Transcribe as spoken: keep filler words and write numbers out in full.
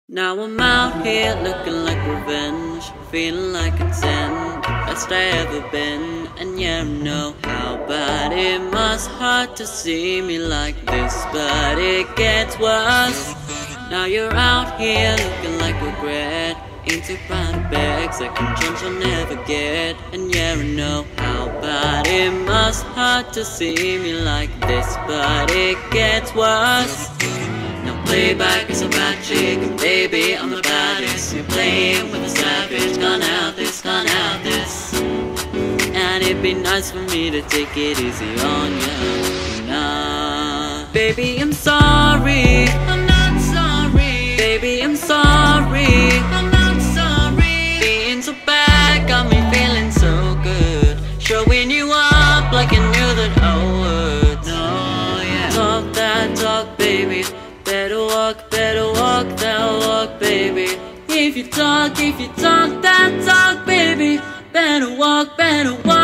Now I'm out here looking like revenge, feeling like a ten, the best I ever been. And yeah, I know how bad it must hurt to see me like this, but it gets worse. Now you're out here looking like regret, ain't too proud of bags like conjunction I'll never get. And yeah, I know how bad it must hurt to see me like this, but it gets worse. Now playback is a bad chick, and baby I'm the baddest. You're playing with a savage, gone out this, gone out this. And it'd be nice for me to take it easy on you. Nah, baby I'm sorry, I'm not sorry. Baby I'm sorry, I'm not sorry. Being so bad got me feeling so good, showing you up like you knew that I would. No, yeah. Talk that talk, baby. Better walk, better walk that walk, baby. If you talk, if you talk that talk, baby. Better walk, better walk.